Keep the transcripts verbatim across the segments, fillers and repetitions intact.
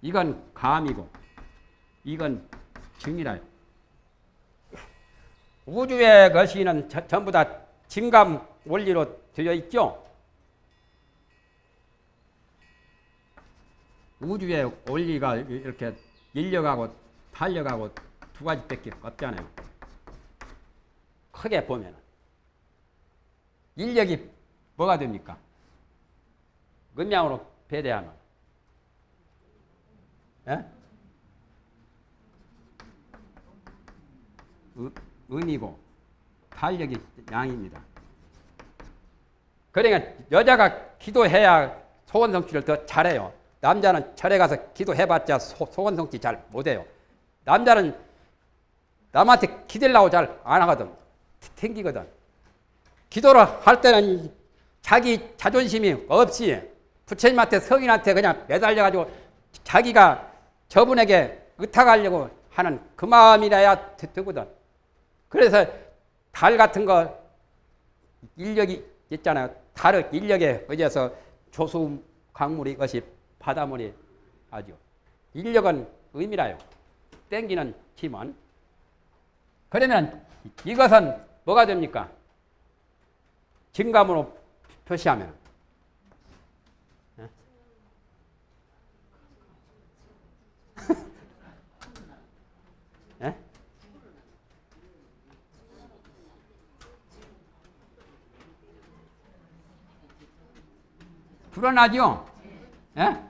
이건 감이고 이건 증이라. 우주의 것이는 저, 전부 다 증감 원리로 되어 있죠. 우주의 원리가 이렇게 인력하고 탄력하고 두 가지밖에 없잖아요. 크게 보면 인력이 뭐가 됩니까? 음양으로 배대하면 예? 음, 음이고 탄력이 양입니다. 그러니까 여자가 기도해야 소원 성취를 더 잘해요. 남자는 절에 가서 기도해봤자 소, 소원 성취 잘 못해요. 남자는 남한테 기대려고 잘 안 하거든. 튕기거든. 기도를 할 때는 자기 자존심이 없이 부처님한테 성인한테 그냥 매달려가지고 자기가 저분에게 의탁하려고 하는 그 마음이라야 되거든. 그래서 달 같은 거 인력이 있잖아요. 달의 인력에 의해서 조수 강물이 것이 바닷물이 아주 인력은 의미라요. 땡기는 힘은. 그러면 이것은 뭐가 됩니까? 증감으로 표시하면 예? 불어나죠? 예?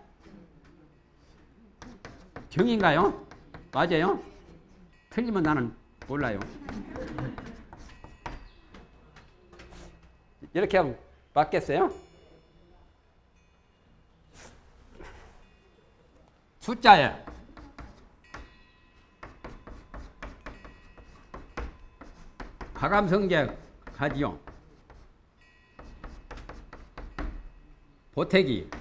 정인가요? 맞아요? 틀리면 나는 몰라요. 이렇게 하면 맞겠어요? 숫자에 가감성제 가지요. 보태기,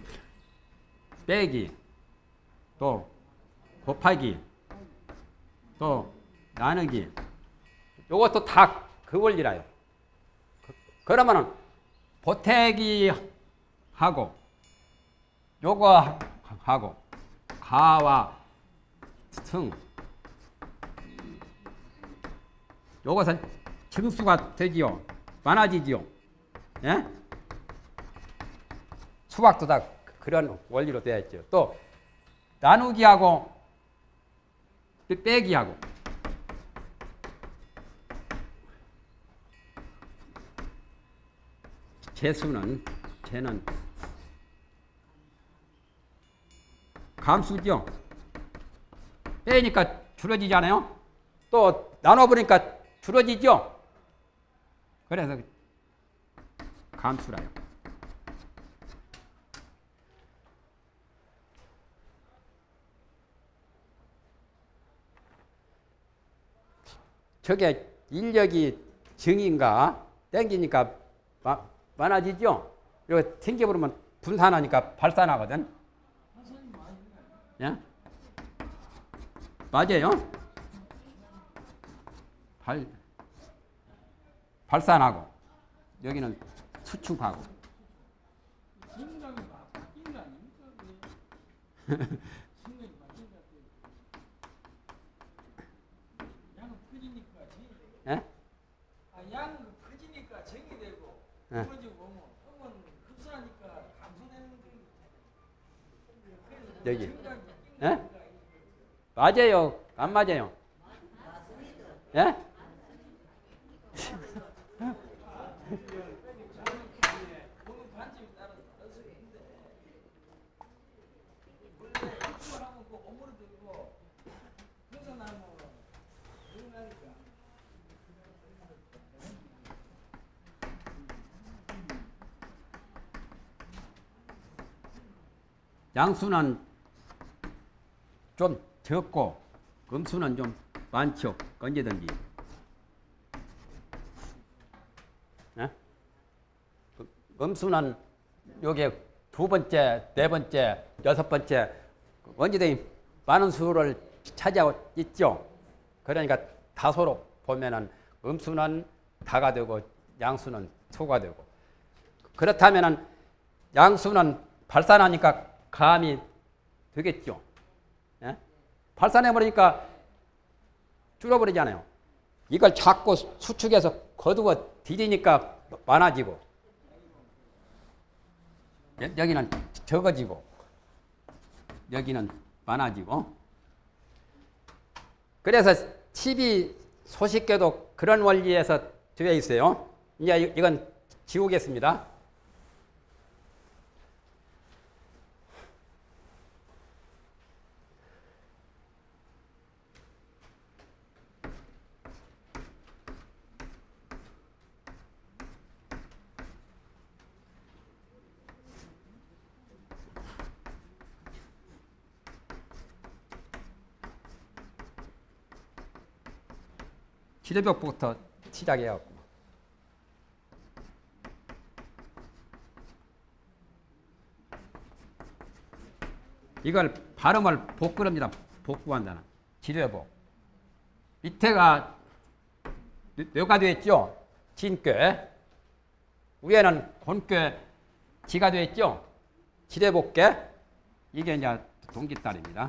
빼기, 또 곱하기, 또 나누기. 요것도 다 그 원리라요. 그러면은 보태기 하고 요거 하고 가와 승 요것은 증수가 되지요. 많아지지요. 예? 수학도 다 그런 원리로 되어 있죠. 또 나누기하고 빼기하고 재수는 재는 감수죠. 빼니까 줄어지잖아요. 또 나눠보니까 줄어지죠. 그래서 감수라요. 저게 인력이 증인가 땡기니까 마, 많아지죠. 이거 튕겨버리면 분산하니까 발산하거든. 예? 맞아요. 발, 발산하고 여기는 수축하고. 예? 아, 양은 커지니까 정이 되고 부러지고 보면 음은 흡수하니까 감소되는 거. 여기. 예? 맞아요. 안 맞아요? 예? 양수는 좀 적고 음수는 좀 많죠. 언제든지. 네? 음수는 요게 두 번째, 네 번째, 여섯 번째 언제든지 많은 수를 차지하고 있죠. 그러니까 다소로 보면은 음수는 다가 되고 양수는 소가 되고. 그렇다면은 양수는 발산하니까 감이 되겠죠. 발산해버리니까 줄어버리잖아요. 이걸 자꾸 수축해서 거두어 들이니까 많아지고 여기는 적어지고 여기는 많아지고 그래서 칩이 소식계도 그런 원리에서 되어 있어요. 이제 이건 지우겠습니다. 지뢰벽부터 시작해갖고 이걸 발음을 복구합니다. 복구한다는 지뢰복. 밑에가 뇌가 되어 있죠. 진꾀. 위에는 곤꾀 지가 되어 있죠. 지뢰복괴. 이게 이제 동기딸입니다.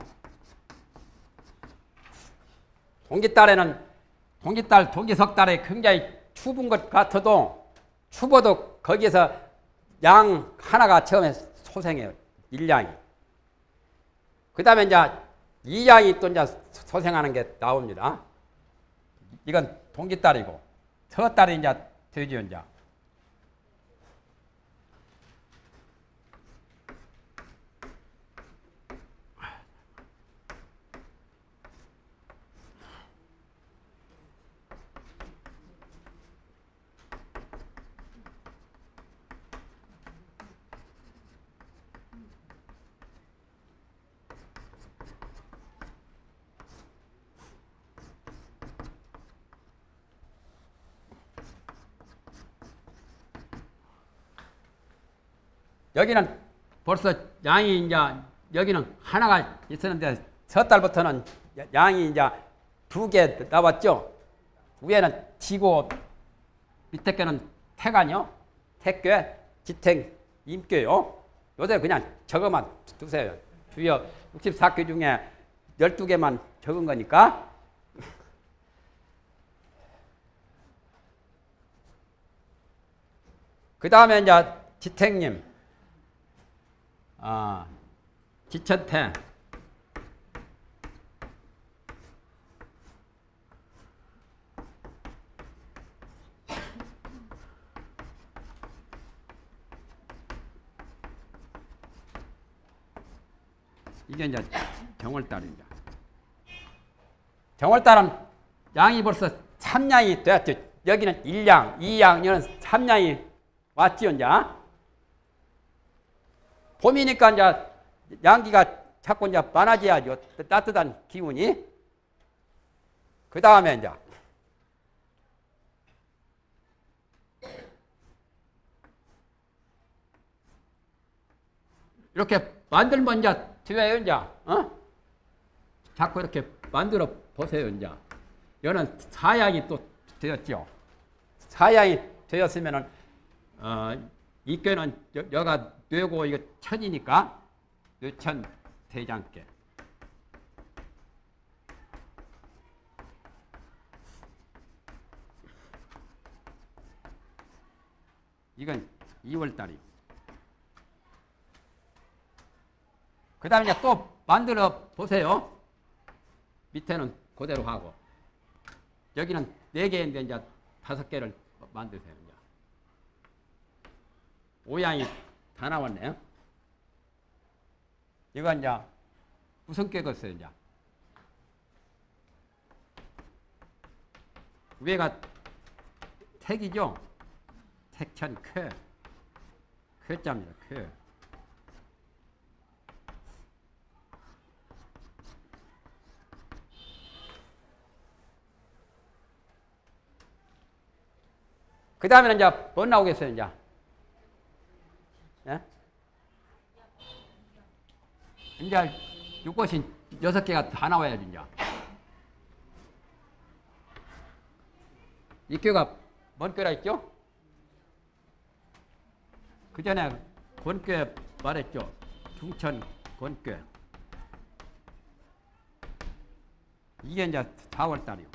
동기딸에는 동기딸, 동기석달에 굉장히 추운 것 같아도 추워도 거기에서 양 하나가 처음에 소생해요. 일양이. 그 다음에 이제 이양이 또 이제 소생하는 게 나옵니다. 이건 동기딸이고 서딸이 이제 되죠, 이제. 여기는 벌써 양이 이제 여기는 하나가 있었는데 첫 달부터는 양이 이제 두 개 나왔죠. 위에는 지고 밑에 개는 태간요. 태괴, 지탱, 임괴요. 요새 그냥 저거만 두세요. 주요 육십사 개 중에 열두 개만 적은 거니까. 그 다음에 이제 지탱님. 아, 지천태. 이게 이제 정월달입니다. 정월달은 양이 벌써 삼 양이 되었죠. 여기는 일 양, 이 양, 여기는 삼 양이 왔지요, 이제. 봄이니까 이제 양기가 자꾸 이제 많아져야죠. 따뜻한 기운이. 그 다음에 이제 이렇게 만들면 이제 돼요, 이제. 어? 자꾸 이렇게 만들어 보세요, 이제. 여는 사양이 또 되었죠. 사양이 되었으면은 어, 이 꾀는 여, 여가 뇌고 이거 천이니까 뇌천 대장께. 이건 이월달이. 그 다음에 이제 또 만들어 보세요. 밑에는 그대로 하고. 여기는 네 개인데 이제 다섯 개를 만드세요. 이제. 오양이 다 나왔네요. 이건 이제 무슨 꾀겠어요, 이제. 위에가 택이죠. 택천 쾌. 쾌자입니다. 쾌. 그 다음에는 이제 뭐 나오겠어요, 이제? 예? 이제 이것이 여섯 개가 다 나와야지, 이제. 이 꾀가 뭔 꾀라 했죠? 그 전에 권꾀 말했죠. 중천 권꾀. 이게 이제 사월 달이요.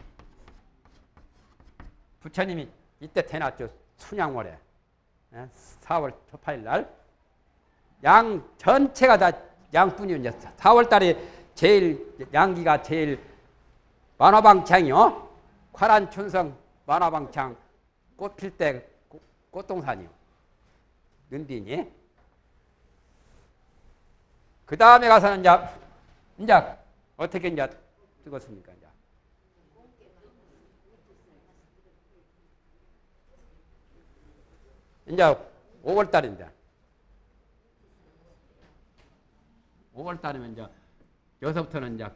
부처님이 이때 태어났죠. 순양월에. 사월 초팔일 날. 양 전체가 다 양뿐이요. 이제 사월 달에 제일 양기가 제일 만화방창이요. 화란춘성 만화방창 꽃 필 때 꽃동산이요. 는빈이. 그 다음에 가서는 이제 이제 어떻게 이제 뜨겁습니까? 이제. 이제 오월 달인데. 오월 달이면 이제 여기서부터는 이제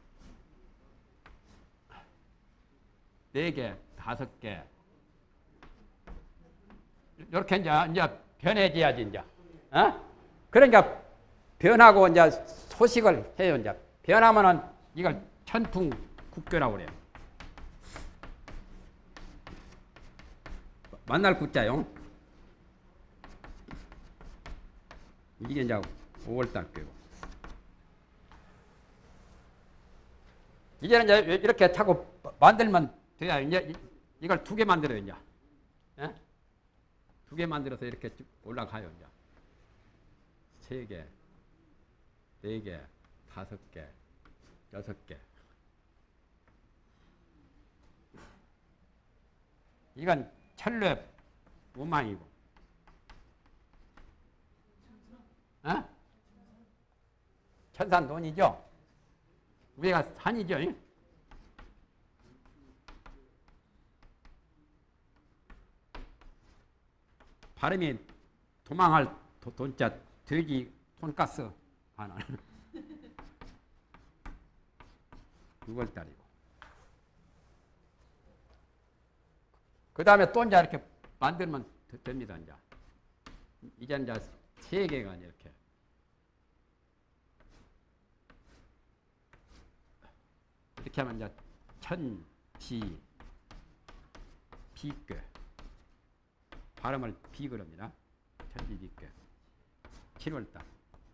네 개, 다섯 개. 이렇게 이제 이제 변해져야지 이제. 어? 그러니까 변하고 이제 소식을 해요. 이제 변하면은 이걸 천풍 국교라고 그래요. 만날 국자요. 이게 이제 오월 달 거고. 이제는 이제 이렇게 자꾸 만들면 돼야 이제 이걸 두 개 만들어요. 이제 예? 두 개 만들어서 이렇게 쭉 올라가요. 이제 세 개, 네 개, 다섯 개, 여섯 개. 이건 철랩 우망이고, 어? 천산 돈이죠. 위가 산이죠. 발음이 도망할 도, 돈자 돼지 돈가스 하나. 유월 달이고. 그 다음에 또 이제 이렇게 만들면 됩니다. 이제 이제 이제 세 개가 이렇게. 이렇게 하면 이제 천지 비괴. 발음을 비그럽니다. 천지 비괴. 칠월 달.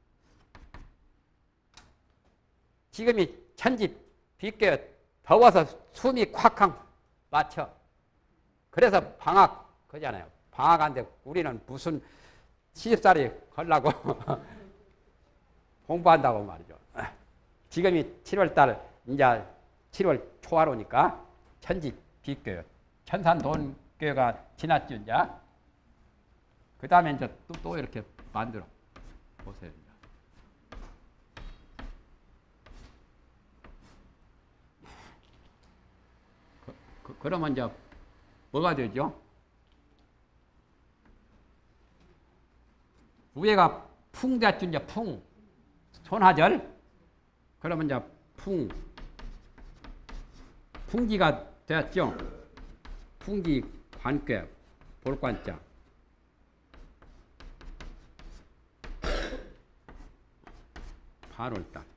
지금이 천지 비괴 더워서 숨이 콱콱 막혀. 그래서 방학 그잖아요. 방학한데 우리는 무슨 시집살이 걸라고 공부한다고 말이죠. 지금이 칠월 달 이제 칠월 초하루니까 천지 비교요. 천산돈교가 지났죠. 이제. 그 다음에 이제 또, 또 이렇게 만들어 보세요. 이제. 그, 그, 그러면 이제 뭐가 되죠? 위에가 풍 됐죠. 이제 풍. 손하절. 그러면 이제 풍. 풍기가 되었죠. 풍기 관괴 볼관자. 팔월 달.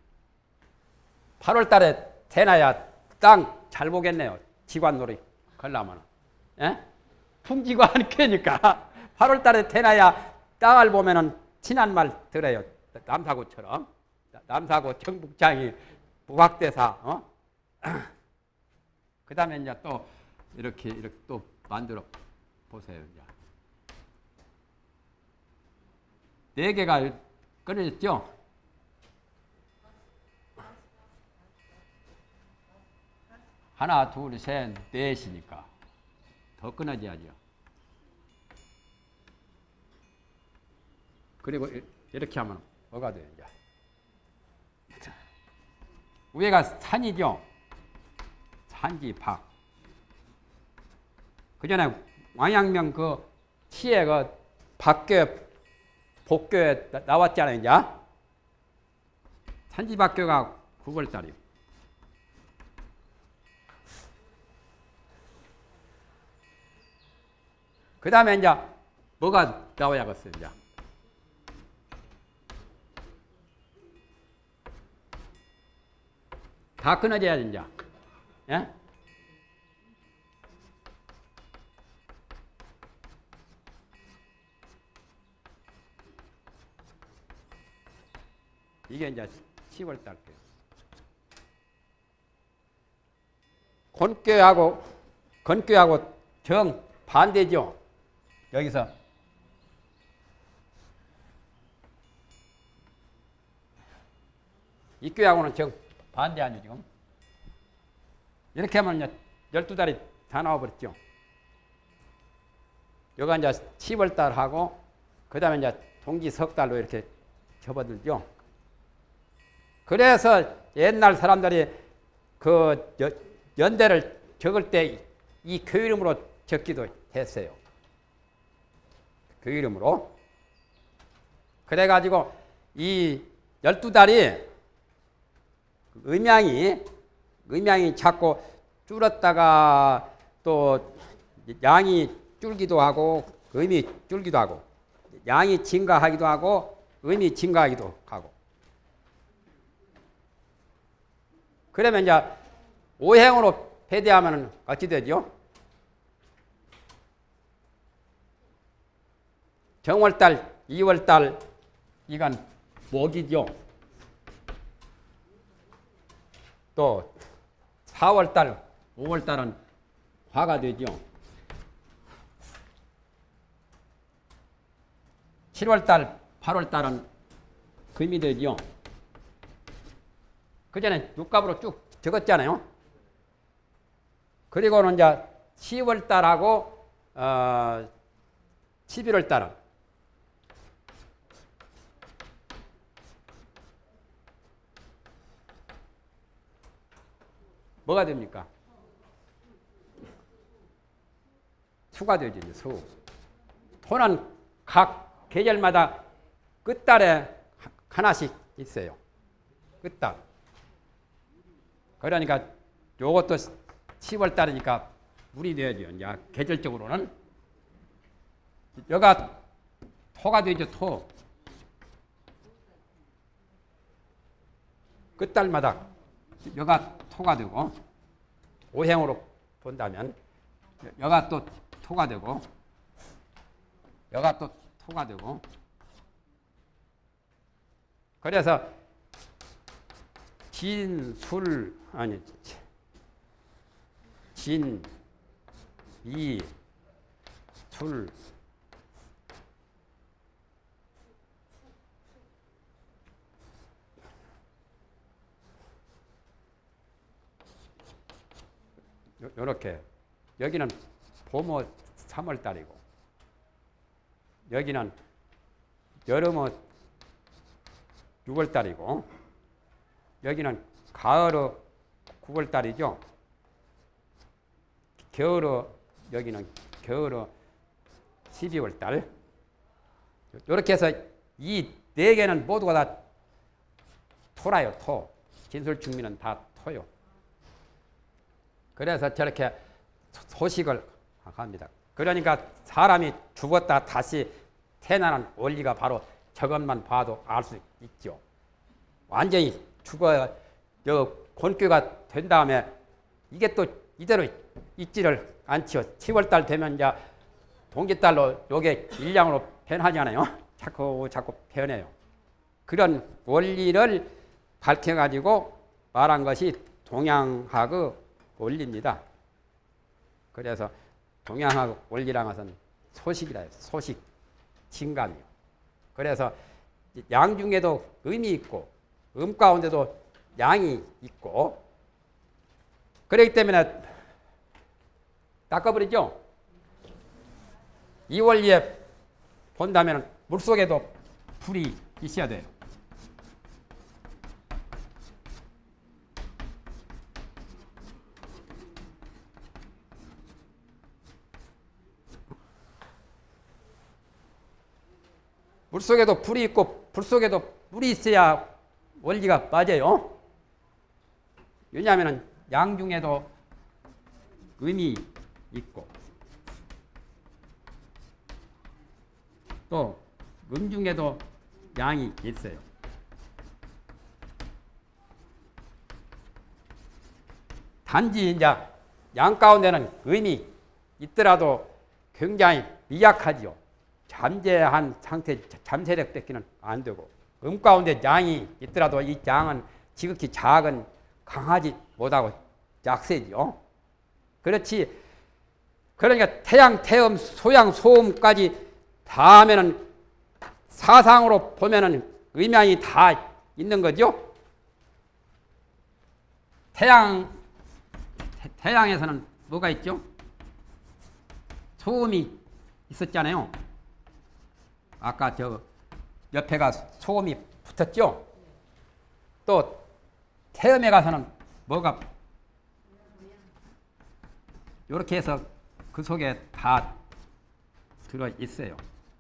팔월 달에 태나야 땅 잘 보겠네요. 지관놀이 걸라면. 예? 풍지관 괴니까 팔월 달에 태나야 땅을 보면은 친한 말 들어요. 남사구처럼. 남사구 청북장이 부학대사. 어? 그 다음에 이제 또 이렇게 이렇게 또 만들어 보세요. 이제. 네 개가 끊어졌죠? 하나, 둘, 셋, 넷이니까 더 끊어져야죠. 그리고 이렇게 하면 뭐가 돼요? 이제. 위에가 산이죠. 산지박. 그 전에 왕양명 그 시에 그 박교 복교에 나왔잖아요. 이제. 산지박교가 구월 달이요. 그 다음에 이제 뭐가 나와야겠어요. 이제. 다 끊어져야지 이제. 예? 이게 이제 시월 달 때. 곤꾀하고 건꾀하고 정 반대죠. 여기서 이꾀하고는 정 반대 아니죠 지금. 이렇게 하면 열두 달이 다 나와버렸죠. 여기가 이제 시월 달하고 그 다음에 이제 동지 석 달로 이렇게 접어들죠. 그래서 옛날 사람들이 그 연대를 적을 때 이 교 이름으로 적기도 했어요. 교 이름으로. 그래가지고 이 열두 달이 음양이 음양이 자꾸 줄었다가 또 양이 줄기도 하고 음이 줄기도 하고 양이 증가하기도 하고 음이 증가하기도 하고. 그러면 이제 오행으로 배대하면 어찌 되죠? 정월달, 이월달 이건 목이죠. 또 사월달, 오월달은 화가 되죠. 칠월달, 팔월달은 금이 되죠. 그 전에 육갑으로 쭉 적었잖아요. 그리고는 이제 시월달하고 어, 십일월달은 뭐가 됩니까? 수가 되죠. 수. 토는 각 계절마다 끝달에 하나씩 있어요. 끝달. 그러니까 요것도 시월달이니까 물이 되죠. 이제 계절적으로는 여가 토가 되죠. 토. 끝달마다 여가 토가 되고 오행으로 본다면 여가 또 토가 되고 여가 또 토가 되고. 그래서 진, 술 아니 진, 이, 술 요렇게 여기는 봄은 삼월달이고 여기는 여름은 유월달이고 여기는 가을은 구월달이죠. 겨울은 여기는 겨울은 십이월달. 이렇게 해서 이 네 개는 모두가 다 토라요. 토. 진술충미는 다 토요. 그래서 저렇게 소식을 합니다. 그러니까 사람이 죽었다 다시 태어나는 원리가 바로 저것만 봐도 알 수 있죠. 완전히 죽어 요 곤꾀가 된 다음에 이게 또 이대로 있지를 않죠. 칠월달 되면 이제 동짓달로 요게 일량으로 변하잖아요. 자꾸 자꾸 변해요. 그런 원리를 밝혀가지고 말한 것이 동양학의 원리입니다. 그래서 동양학 원리란 것은 소식이라 해요. 소식, 진감이요. 그래서 양 중에도 음이 있고 음 가운데도 양이 있고 그렇기 때문에 닦아버리죠. 이 원리에 본다면 물속에도 불이 있어야 돼요. 물속에도 불이 있고 불 속에도 물이 있어야 원리가 맞아요. 왜냐하면 양 중에도 음이 있고 또 음 중에도 양이 있어요. 단지 이제 양 가운데는 음이 있더라도 굉장히 미약하지요. 잠재한 상태, 잠세력 뺏기는 안 되고 음 가운데 양이 있더라도 이 양은 지극히 작은 강하지 못하고 약세죠. 그렇지. 그러니까 태양, 태음, 소양, 소음까지 다 하면은 사상으로 보면은 의미이 다 있는 거죠. 태양, 태, 태양에서는 뭐가 있죠? 소음이 있었잖아요. 아까 저 옆에가 소음이 붙었죠. 또 태음에 가서는 뭐가 이렇게 해서 그 속에 다 들어 있어요.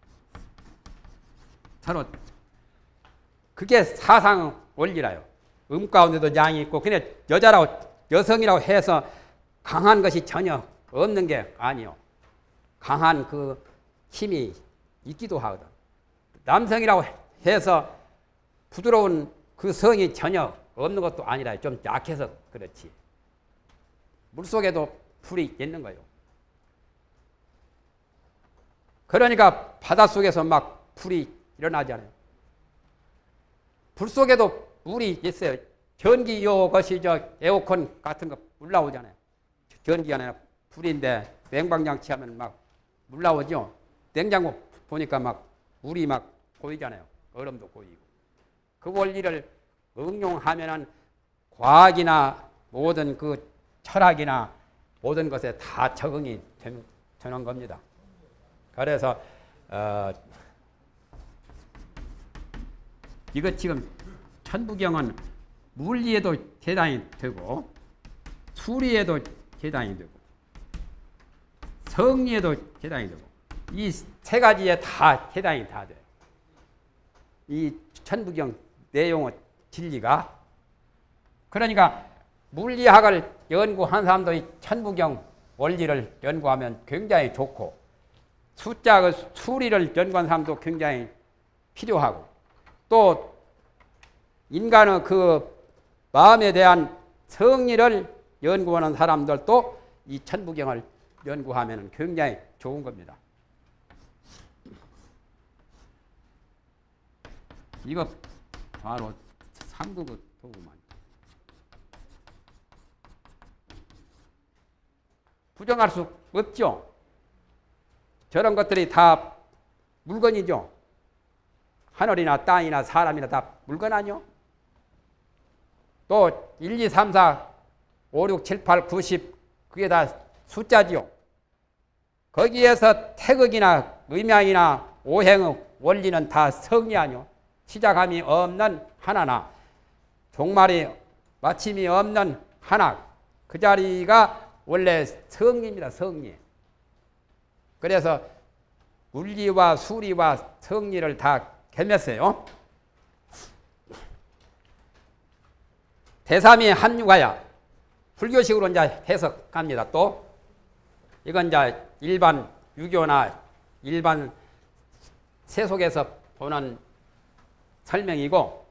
서로 그게 사상 원리라요. 음 가운데도 양이 있고 그냥 여자라고 여성이라고 해서 강한 것이 전혀 없는 게 아니요. 강한 그 힘이 있기도 하거든. 남성이라고 해서 부드러운 그 성이 전혀 없는 것도 아니라 좀 약해서 그렇지. 물속에도 풀이 있는 거예요. 그러니까 바닷속에서 막 풀이 일어나잖아요. 불 속에도 물이 있어요. 전기 이것이 저 에어컨 같은 거 물 나오잖아요. 전기가 아니라 불인데 냉방장치 하면 막 물 나오죠. 냉장고 보니까 막 물이 막 보이잖아요. 얼음도 보이고. 그 원리를 응용하면은 과학이나 모든 그 철학이나 모든 것에 다 적응이 되는 겁니다. 그래서 어, 이것 지금 천부경은 물리에도 해당이 되고 수리에도 해당이 되고 성리에도 해당이 되고 이 세 가지에 다 해당이 다 돼요. 이 천부경 내용의 진리가. 그러니까 물리학을 연구한 사람도 이 천부경 원리를 연구하면 굉장히 좋고 숫자 수리를 연구한 사람도 굉장히 필요하고 또 인간의 그 마음에 대한 성리를 연구하는 사람들도 이 천부경을 연구하면 굉장히 좋은 겁니다. 이거 바로 삼국의 도구만. 부정할 수 없죠. 저런 것들이 다 물건이죠. 하늘이나 땅이나 사람이나 다 물건 아니요? 또 일, 이, 삼, 사, 오, 육, 칠, 팔, 구, 십 그게 다 숫자지요. 거기에서 태극이나 음양이나 오행의 원리는 다 성리 아니요. 시작함이 없는 하나나 종말이 마침이 없는 하나. 그 자리가 원래 성리입니다. 성리. 그래서 물리와 수리와 성리를 다 겸했어요. 대삼이 합류가야 불교식으로 이제 해석합니다. 또 이건 이제 일반 유교나 일반 세속에서 보는 설명이고